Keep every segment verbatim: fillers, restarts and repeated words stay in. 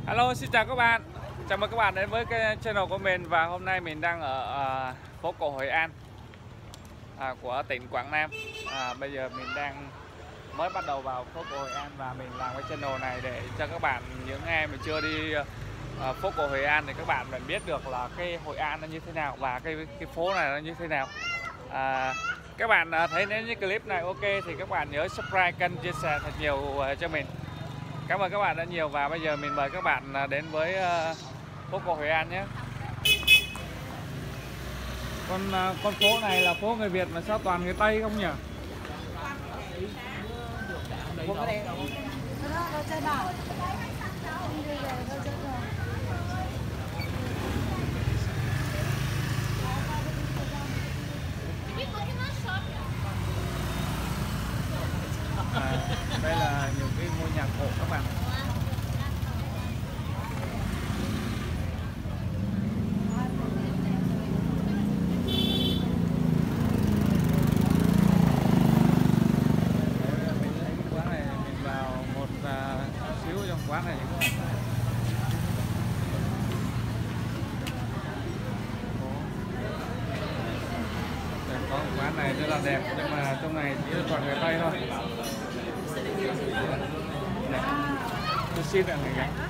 Hello, xin chào các bạn. Chào mừng các bạn đến với cái channel của mình. Và hôm nay mình đang ở uh, phố cổ Hội An uh, của tỉnh Quảng Nam. uh, Bây giờ mình đang mới bắt đầu vào phố cổ Hội An. Và mình làm cái channel này để cho các bạn, những ai mà chưa đi uh, phố cổ Hội An thì các bạn mình biết được là cái Hội An nó như thế nào và cái cái phố này nó như thế nào. uh, Các bạn uh, thấy nếu như clip này ok thì các bạn nhớ subscribe kênh, chia sẻ thật nhiều uh, cho mình. Cảm ơn các bạn đã nhiều. Và bây giờ mình mời các bạn đến với uh, phố cổ Hội An nhé. Con uh, con phố này là phố người Việt mà sao toàn người Tây không nhỉ? À, đây là nhiều cái ngôi nhà cổ các bạn. Quán này có một quán này rất là đẹp nhưng mà trong này chỉ là toàn người Tây thôi. Tôi xin là người gánh.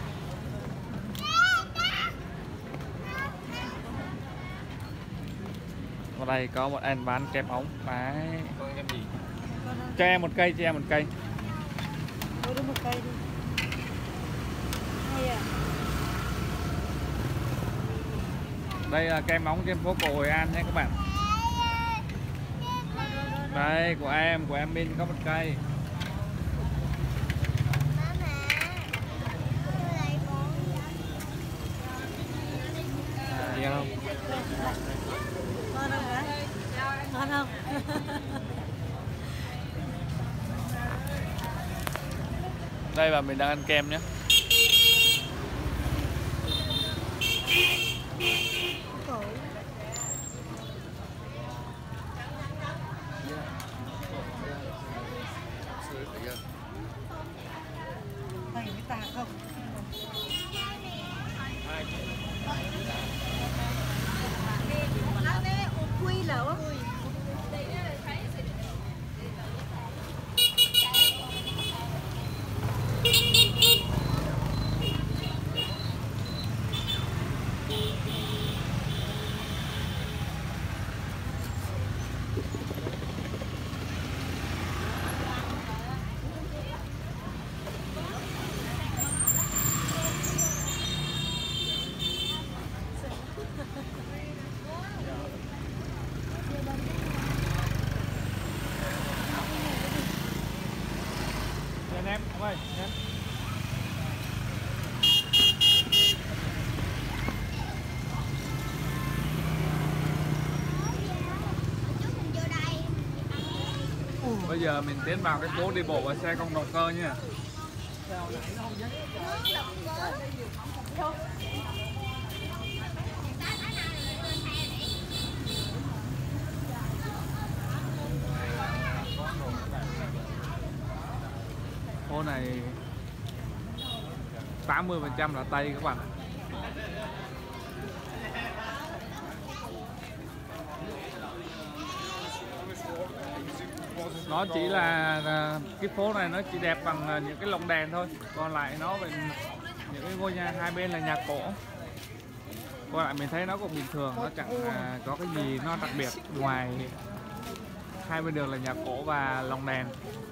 Ở đây có một anh bán kem ống. Đấy. Cho em một cây, cho em một cây. Đưa một cây đi. Đây là kem ống trên phố cổ Hội An nha các bạn. Đây của em, của em Min có một cây. Nghe không? Ngon không hả? Ngon không? Đây và mình đang ăn kem nhé. Này với tà không? Quy lẩu. Em ơi, em. Bây giờ mình tiến vào cái phố đi bộ và xe không động cơ nha. Phố này tám mươi phần trăm là Tây các bạn. Nó chỉ là cái phố này nó chỉ đẹp bằng những cái lồng đèn thôi, còn lại nó về những cái ngôi nhà hai bên là nhà cổ. Còn lại mình thấy nó cũng bình thường, nó chẳng có cái gì nó đặc biệt ngoài hai bên đường là nhà cổ và lồng đèn.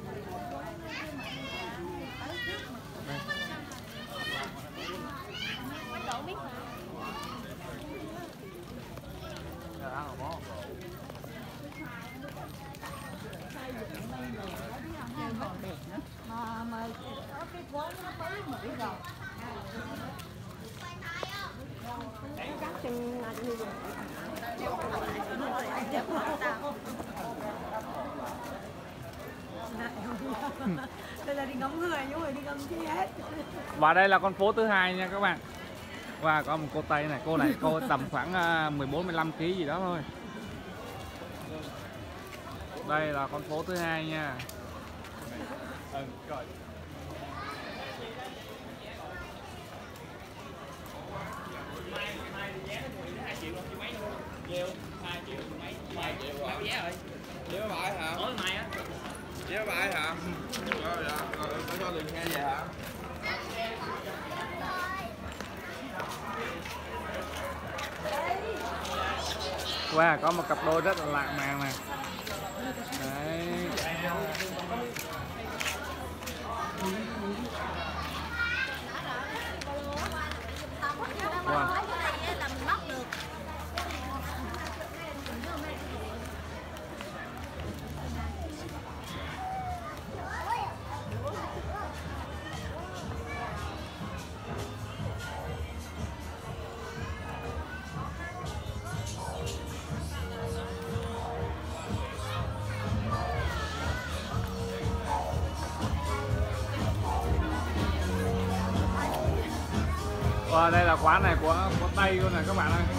Mà mà có cái quán nó mới mở rồi. Chắc chừng là như vậy. Đây là đi ngắm người nhưng mà đi ngắm chi hết. Và đây là con phố thứ hai nha các bạn. Và có một cô Tây này, cô này cô tầm khoảng mười bốn mười lăm ki lô gam gì đó thôi. Đây là con phố thứ hai nha. vé rồi. Vé máy bay hả? Tối mai á. Vé máy bay hả? Rồi dạ, rồi phải cho tiền xe về hả? Wow, có một cặp đôi rất là lãng mạn này. Đấy. Wow. Wow, đây là quán này của của Tây luôn này các bạn ơi.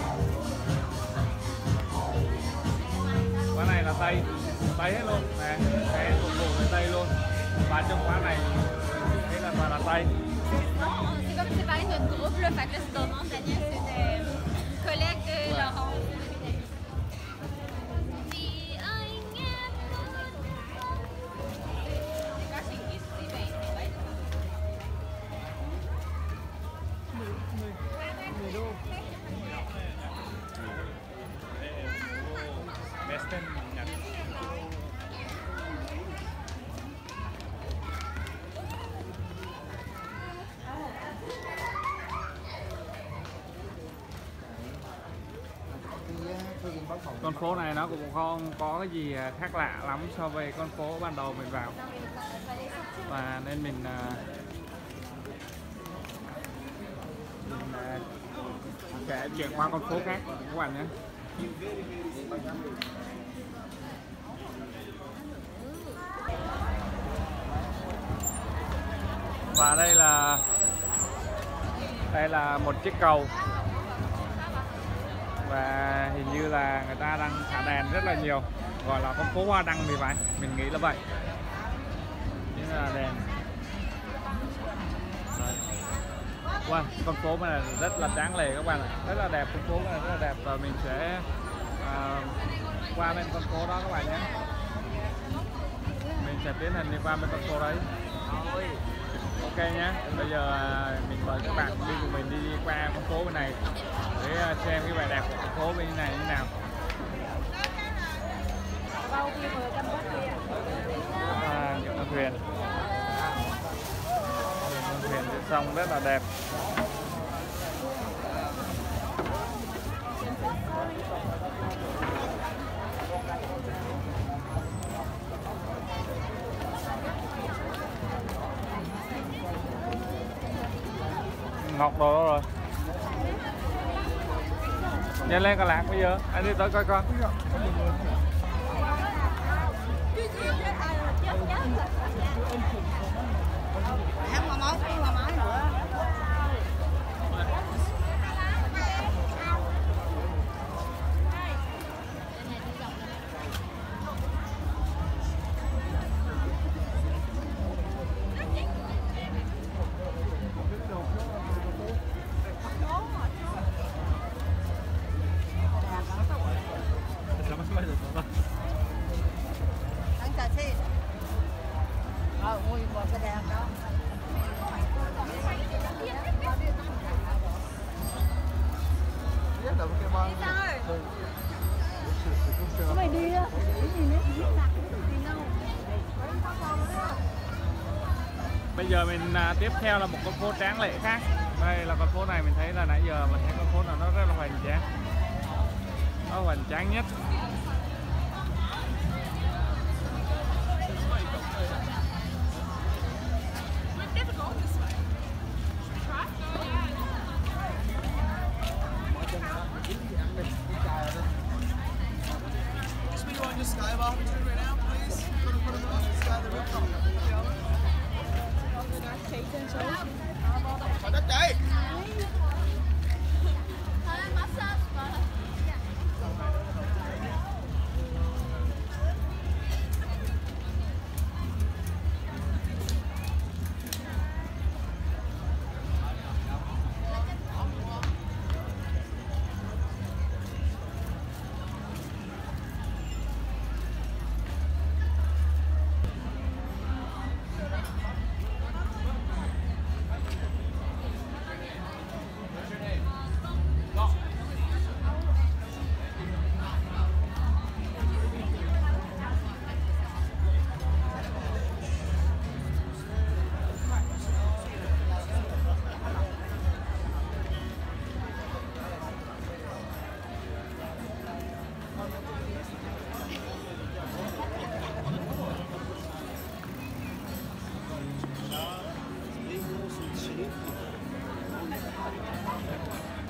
Quán này là Tây, Tây hết luôn nè, cái phục vụ người Tây luôn. Và trong quán này thấy là toàn là Tây. Non, c'est comme séparer notre groupe, le fait restaurant, Daniel, c'était une collègue de Ouais. Laurent. Western Nhật. Con phố này nó cũng không có cái gì khác lạ lắm so với con phố ban đầu mình vào, và nên mình, mình sẽ chuyển qua con phố khác các bạn nhé. Và đây là đây là một chiếc cầu, và hình như là người ta đang thả đèn rất là nhiều, gọi là con phố hoa đăng thì phải, mình nghĩ là vậy. Chính là đèn. Đấy. Wow, con phố này rất là đáng lệ các bạn ạ, rất là đẹp, con phố này rất là đẹp, và mình sẽ à, qua bên con phố đó các bạn nhé. Mình sẽ tiến hành đi qua bên con phố đấy. Ok nhé, bây giờ mình mời các bạn đi cùng mình đi qua con phố bên này để xem cái vẻ đẹp của con phố bên này như thế nào. À, những con thuyền, những con thuyền trên sông rất là đẹp. Ngọc đồ rồi. Nhanh lên Đà Lạt bây giờ, anh đi tới coi con. Mày đi á, cái gì nữa? Bây giờ mình à, tiếp theo là một con phố tráng lệ khác. Đây là con phố này, mình thấy là nãy giờ mình thấy con phố nào nó rất là hoành tráng, nó hoành tráng nhất. Đất chạy.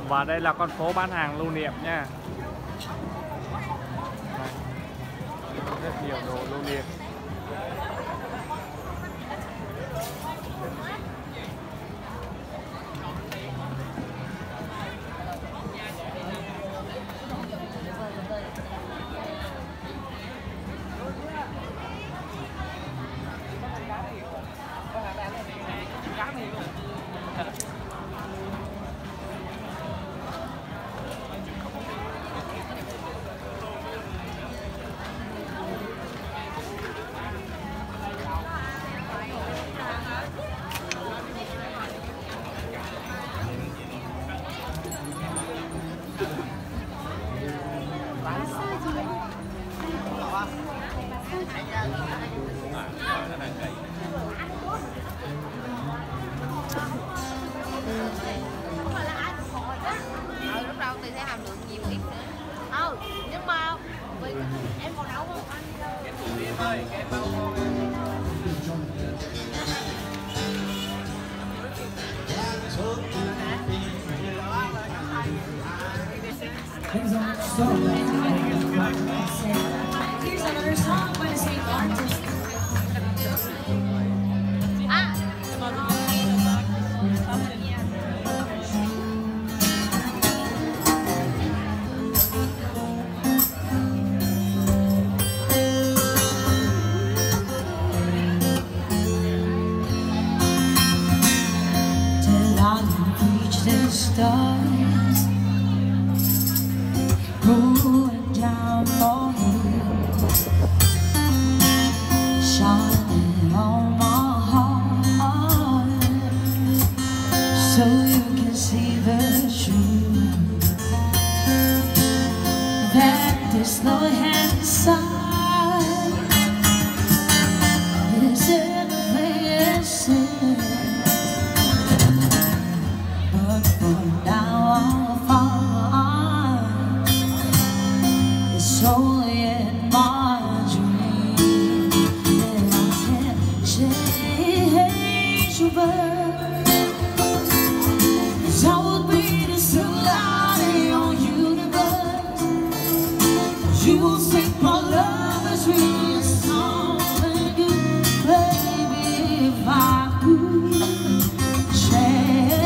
Và đây là con phố bán hàng lưu niệm nha. Đây, rất nhiều đồ lưu niệm. Ờ, lúc đầu thì sẽ hàm lượng nhiều ít nữa. Ờ, nhưng mà vì em còn nấu không anh? Here's another song by the same artist. À. Till I reach the stars, rolling down for you, shining on my heart, so you can see the truth that there's no hand inside. Is everything is sin? But for now I'll find it's only in my dream that I can change your birth. 'Cause I would be the sunlight in your universe. You will sing my love as real something good, baby, if I could change.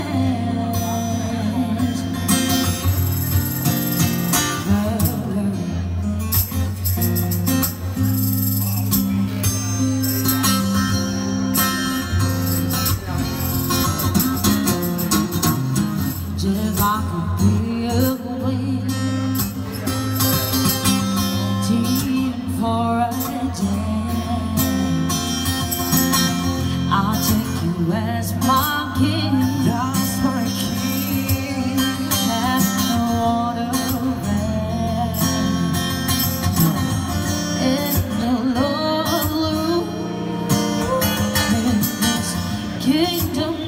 If I could be a wind, deep for a day, I'll take you as my king. That's my king. Have no water there. In the Lord, in this kingdom.